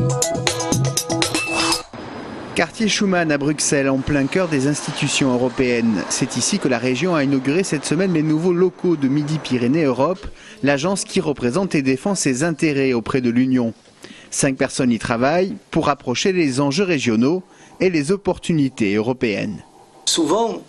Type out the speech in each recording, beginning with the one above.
Quartier Schuman à Bruxelles, en plein cœur des institutions européennes. C'est ici que la région a inauguré cette semaine les nouveaux locaux de Midi-Pyrénées Europe, l'agence qui représente et défend ses intérêts auprès de l'Union. 5 personnes y travaillent pour rapprocher les enjeux régionaux et les opportunités européennes. Souvent,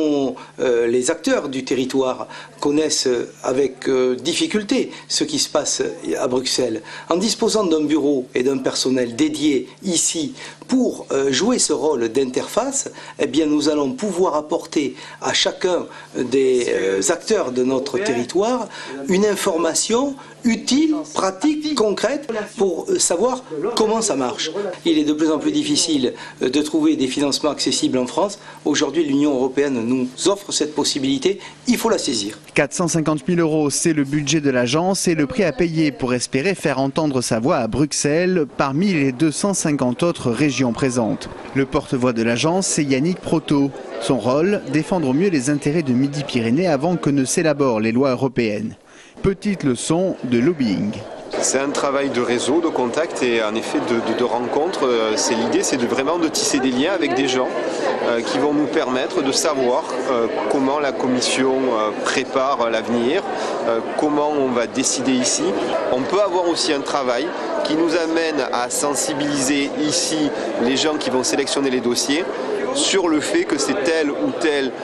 les acteurs du territoire connaissent avec difficulté ce qui se passe à Bruxelles. En disposant d'un bureau et d'un personnel dédié ici pour jouer ce rôle d'interface, eh bien, nous allons pouvoir apporter à chacun des acteurs de notre territoire une information utile, pratique, concrète pour savoir comment ça marche. Il est de plus en plus difficile de trouver des financements accessibles en France. Aujourd'hui, l'Union européenne nous offre cette possibilité, il faut la saisir. 450 000 €, c'est le budget de l'agence et le prix à payer pour espérer faire entendre sa voix à Bruxelles parmi les 250 autres régions présentes. Le porte-voix de l'agence, c'est Yannick Proto. Son rôle, défendre au mieux les intérêts de Midi-Pyrénées avant que ne s'élaborent les lois européennes. Petite leçon de lobbying. C'est un travail de réseau, de contact et en effet de rencontre. L'idée, c'est vraiment de tisser des liens avec des gens qui vont nous permettre de savoir comment la Commission prépare l'avenir, comment on va décider ici. On peut avoir aussi un travail qui nous amène à sensibiliser ici les gens qui vont sélectionner les dossiers sur le fait que c'est tel ou tel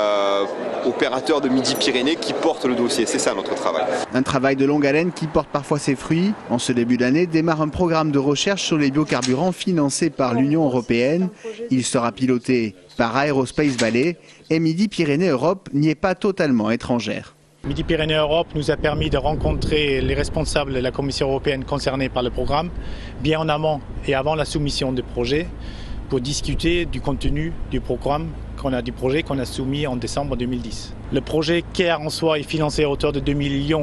opérateur de Midi-Pyrénées qui porte le dossier. C'est ça notre travail. Un travail de longue haleine qui porte parfois ses fruits. En ce début d'année, démarre un programme de recherche sur les biocarburants financé par l'Union européenne. Il sera piloté par Aerospace Valley et Midi-Pyrénées Europe n'y est pas totalement étrangère. Midi-Pyrénées Europe nous a permis de rencontrer les responsables de la Commission européenne concernés par le programme, bien en amont et avant la soumission du projet, pour discuter du contenu du programme du projet qu'on a soumis en décembre 2010. Le projet CARE en soi est financé à hauteur de 2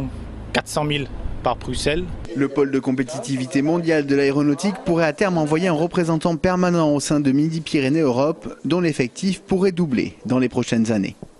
400 000 par Bruxelles. Le pôle de compétitivité mondiale de l'aéronautique pourrait à terme envoyer un représentant permanent au sein de Midi-Pyrénées Europe, dont l'effectif pourrait doubler dans les prochaines années.